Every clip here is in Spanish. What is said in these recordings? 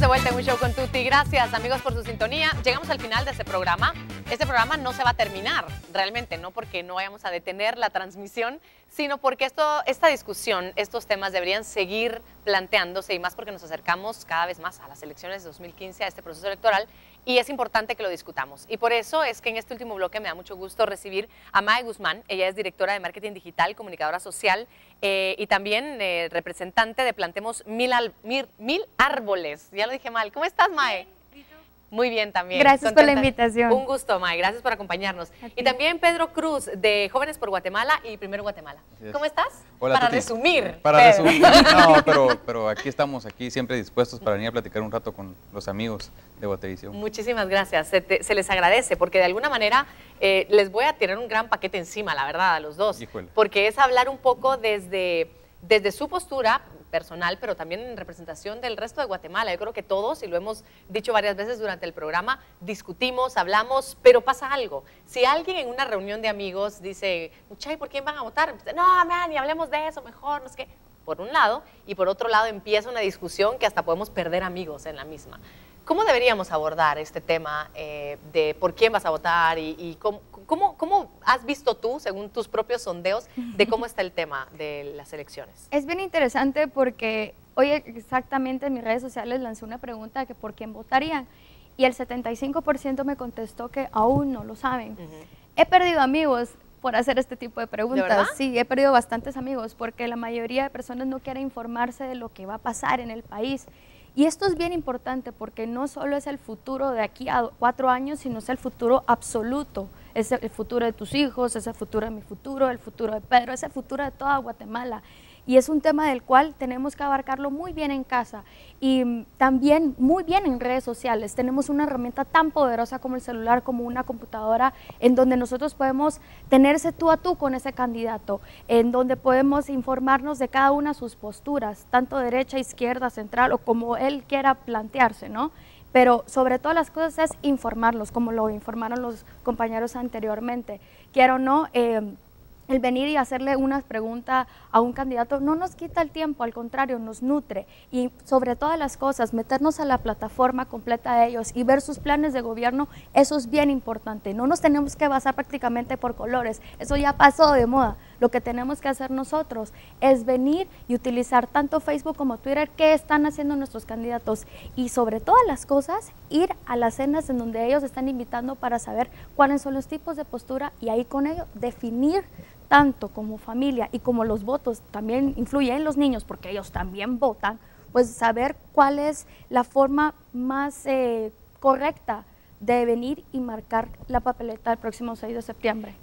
de vuelta en Un Show con Tuti. Gracias, amigos, por su sintonía. Llegamos al final de este programa. Este programa no se va a terminar, realmente, no porque no vayamos a detener la transmisión, sino porque esta discusión, estos temas deberían seguir planteándose, y más porque nos acercamos cada vez más a las elecciones de 2015, a este proceso electoral, y es importante que lo discutamos. Y por eso es que en este último bloque me da mucho gusto recibir a Mae Guzmán. Ella es directora de marketing digital, comunicadora social y también representante de Plantemos Mil Árboles. Ya lo dije mal. ¿Cómo estás, Mae? Muy bien también. Gracias por la invitación. Un gusto, Mae. Gracias por acompañarnos. Y también Pedro Cruz, de Jóvenes por Guatemala y Primero Guatemala. ¿Cómo estás? Hola, para Tuti. resumir. Para resumir. No, pero aquí estamos, aquí siempre dispuestos para venir a platicar un rato con los amigos de Guatevisión. Muchísimas gracias. Se les agradece porque de alguna manera les voy a tirar un gran paquete encima, la verdad, a los dos. Híjole. Porque es hablar un poco desde su postura personal, pero también en representación del resto de Guatemala. Yo creo que todos, y lo hemos dicho varias veces durante el programa, discutimos, hablamos, pero pasa algo. Si alguien en una reunión de amigos dice, muchachos, ¿por quién van a votar? No, man, ni hablemos de eso, mejor, no sé qué. Por un lado, y por otro lado empieza una discusión que hasta podemos perder amigos en la misma. ¿Cómo deberíamos abordar este tema de por quién vas a votar y cómo has visto tú, según tus propios sondeos, de cómo está el tema de las elecciones? Es bien interesante porque hoy exactamente en mis redes sociales lancé una pregunta de que por quién votarían y el 75% me contestó que aún no lo saben. He perdido amigos por hacer este tipo de preguntas. ¿De verdad? Sí, he perdido bastantes amigos porque la mayoría de personas no quieren informarse de lo que va a pasar en el país. Y esto es bien importante porque no solo es el futuro de aquí a 4 años, sino es el futuro absoluto. Es el futuro de tus hijos, es el futuro de mi futuro, el futuro de Pedro, es el futuro de toda Guatemala. Y es un tema del cual tenemos que abarcarlo muy bien en casa y también muy bien en redes sociales. Tenemos una herramienta tan poderosa como el celular, como una computadora, en donde nosotros podemos tener ese tú a tú con ese candidato, en donde podemos informarnos de cada una de sus posturas, tanto derecha, izquierda, central o como él quiera plantearse, ¿no? Pero sobre todas las cosas es informarlos, como lo informaron los compañeros anteriormente. Quiero o no, el venir y hacerle una pregunta a un candidato no nos quita el tiempo, al contrario, nos nutre. Y sobre todas las cosas, meternos a la plataforma completa de ellos y ver sus planes de gobierno, eso es bien importante. No nos tenemos que basar prácticamente por colores, eso ya pasó de moda. Lo que tenemos que hacer nosotros es venir y utilizar tanto Facebook como Twitter, qué están haciendo nuestros candidatos. Y sobre todas las cosas, ir a las cenas en donde ellos están invitando para saber cuáles son los tipos de postura y ahí con ello definir tanto como familia y como los votos también influyen en los niños porque ellos también votan, pues saber cuál es la forma más correcta de venir y marcar la papeleta el próximo 6 de septiembre.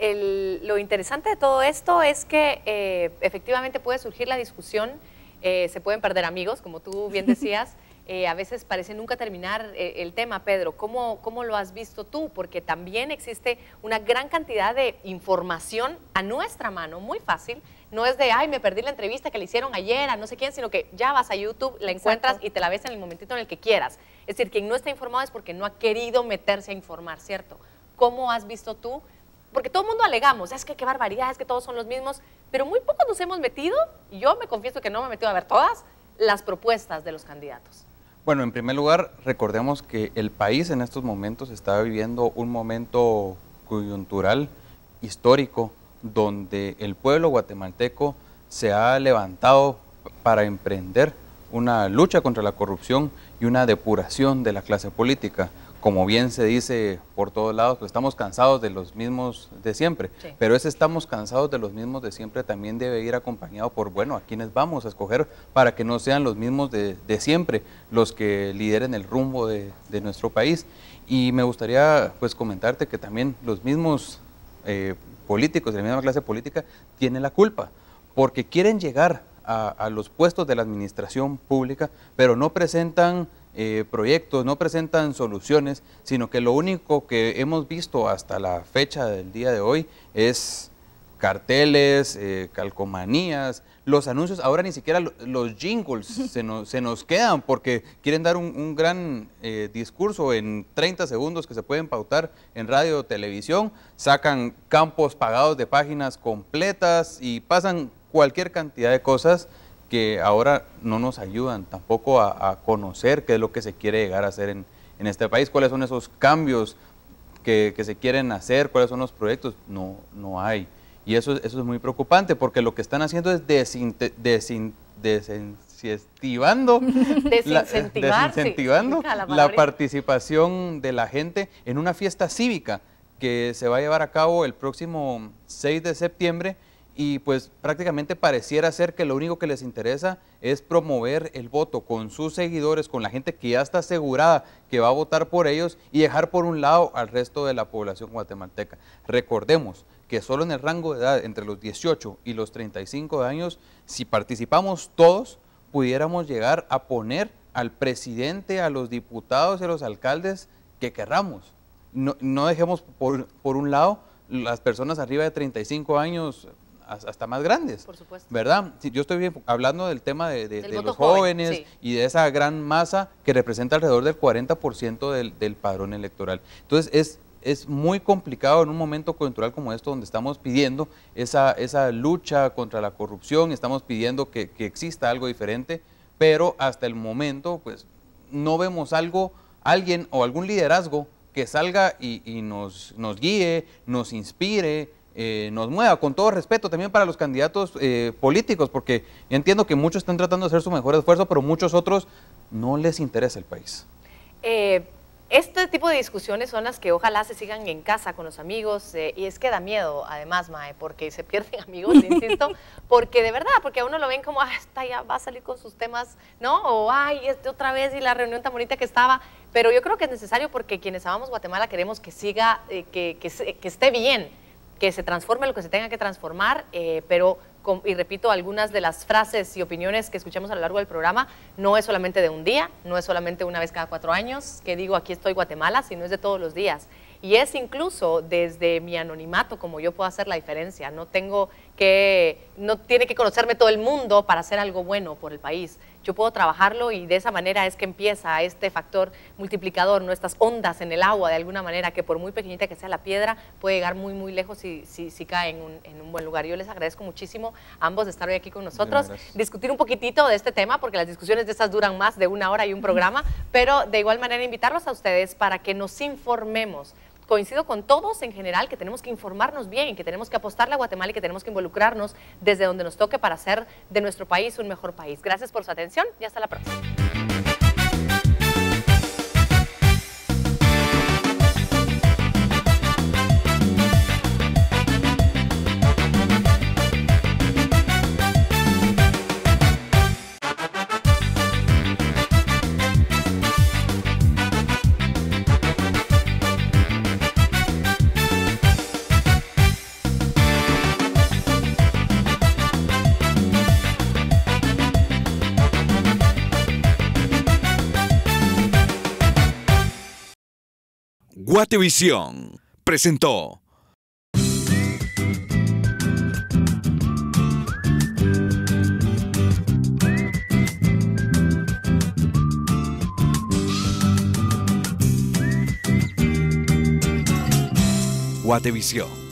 Lo interesante de todo esto es que efectivamente puede surgir la discusión, se pueden perder amigos, como tú bien decías. A veces parece nunca terminar el tema. Pedro, ¿cómo lo has visto tú? Porque también existe una gran cantidad de información a nuestra mano, muy fácil. No es de, ay, me perdí la entrevista que le hicieron ayer a no sé quién, sino que ya vas a YouTube, la encuentras. Exacto. Y te la ves en el momentito en el que quieras. Es decir, quien no está informado es porque no ha querido meterse a informar, ¿cierto? ¿Cómo has visto tú? Porque todo el mundo alegamos, es que qué barbaridad, es que todos son los mismos, pero muy pocos nos hemos metido, y yo me confieso que no me he metido a ver todas las propuestas de los candidatos. Bueno, en primer lugar, recordemos que el país en estos momentos está viviendo un momento coyuntural, histórico, donde el pueblo guatemalteco se ha levantado para emprender una lucha contra la corrupción y una depuración de la clase política. Como bien se dice por todos lados, pues estamos cansados de los mismos de siempre, sí. Pero ese estamos cansados de los mismos de siempre también debe ir acompañado por, bueno, a quienes vamos a escoger para que no sean los mismos de siempre los que lideren el rumbo de nuestro país. Y me gustaría pues comentarte que también los mismos políticos de la misma clase política tienen la culpa, porque quieren llegar a los puestos de la administración pública, pero no presentan proyectos, no presentan soluciones, sino que lo único que hemos visto hasta la fecha del día de hoy es carteles, calcomanías, los anuncios. Ahora ni siquiera los jingles se nos quedan porque quieren dar un gran discurso en 30 segundos que se pueden pautar en radio o televisión, sacan campos pagados de páginas completas y pasan cualquier cantidad de cosas que ahora no nos ayudan tampoco a conocer qué es lo que se quiere llegar a hacer en este país, cuáles son esos cambios que se quieren hacer, cuáles son los proyectos, no hay. Y eso es muy preocupante porque lo que están haciendo es desincentivando la participación de la gente en una fiesta cívica que se va a llevar a cabo el próximo 6 de septiembre y pues prácticamente pareciera ser que lo único que les interesa es promover el voto con sus seguidores, con la gente que ya está asegurada que va a votar por ellos y dejar por un lado al resto de la población guatemalteca. Recordemos que solo en el rango de edad entre los 18 y los 35 años, si participamos todos, pudiéramos llegar a poner al presidente, a los diputados y a los alcaldes que querramos. No dejemos por un lado las personas arriba de 35 años hasta más grandes. Por supuesto. ¿Verdad? Sí, yo estoy hablando del tema de los joven, jóvenes sí, y de esa gran masa que representa alrededor del 40% del padrón electoral. Entonces es muy complicado en un momento coyuntural como esto, donde estamos pidiendo esa lucha contra la corrupción, estamos pidiendo que exista algo diferente, pero hasta el momento pues no vemos alguien o algún liderazgo que salga y nos guíe, nos inspire, nos mueva, con todo respeto también para los candidatos políticos, porque entiendo que muchos están tratando de hacer su mejor esfuerzo, pero muchos otros no les interesa el país. Este tipo de discusiones son las que ojalá se sigan en casa con los amigos, y es que da miedo además, Mae, porque se pierden amigos, insisto, porque de verdad, porque a uno lo ven como, esta ya va a salir con sus temas, ¿no? O, ay, otra vez y la reunión tan bonita que estaba, pero yo creo que es necesario porque quienes amamos Guatemala queremos que siga, que esté bien, que se transforme lo que se tenga que transformar, pero, y repito, algunas de las frases y opiniones que escuchamos a lo largo del programa, no es solamente de un día, no es solamente una vez cada 4 años, que digo aquí estoy Guatemala, sino es de todos los días. Y es incluso desde mi anonimato como yo puedo hacer la diferencia, no tiene que conocerme todo el mundo para hacer algo bueno por el país. Yo puedo trabajarlo y de esa manera es que empieza este factor multiplicador, ¿no? Estas ondas en el agua de alguna manera, que por muy pequeñita que sea la piedra, puede llegar muy, muy lejos si cae en un buen lugar. Yo les agradezco muchísimo a ambos de estar hoy aquí con nosotros, discutir un poquitito de este tema, porque las discusiones de estas duran más de 1 hora y un programa, pero de igual manera invitarlos a ustedes para que nos informemos. Coincido con todos en general que tenemos que informarnos bien, que tenemos que apostarle a Guatemala y que tenemos que involucrarnos desde donde nos toque para hacer de nuestro país un mejor país. Gracias por su atención y hasta la próxima. Guatevisión presentó. Guatevisión.